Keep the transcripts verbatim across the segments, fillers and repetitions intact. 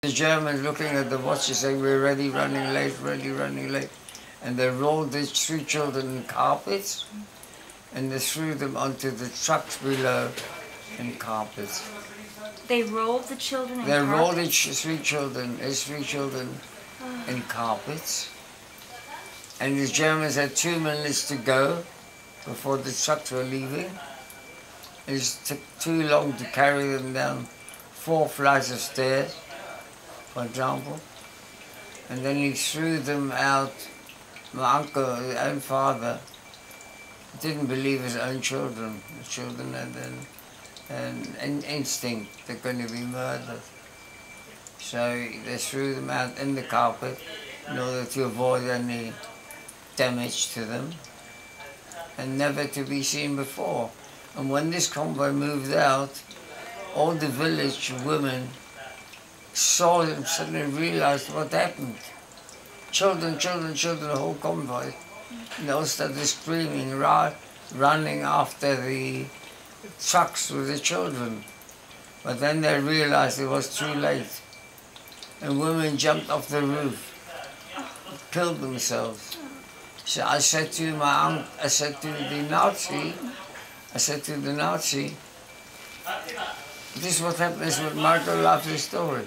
The Germans looking at the watch, saying, we're ready, running late, ready, running late. And they rolled the three children in carpets, and they threw them onto the trucks below in carpets. They rolled the children in They carpets? rolled the ch three children, his three children in carpets. And the Germans had two minutes to go before the trucks were leaving. It took too long to carry them down four flights of stairs, for example. And then he threw them out. My uncle, his own father, didn't believe his own children. The children had an, an, an instinct they're going to be murdered. So they threw them out in the carpet in order to avoid any damage to them, and never to be seen before. And when this convoy moved out, all the village women saw them, suddenly realized what happened. Children, children, children, the whole convoy. And they all started screaming, running after the trucks with the children. But then they realized it was too late. And women jumped off the roof, killed themselves. So I said to my aunt, I said to the Nazi, I said to the Nazi, this is what happens when Marco loves the story.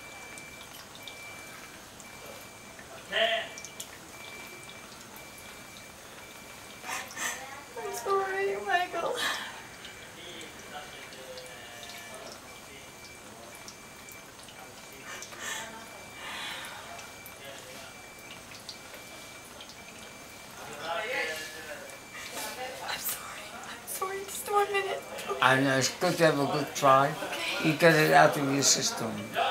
I'm sorry, Michael. I'm sorry. I'm sorry. Just one minute. I know, it's good to have a good try. You get it out of your system.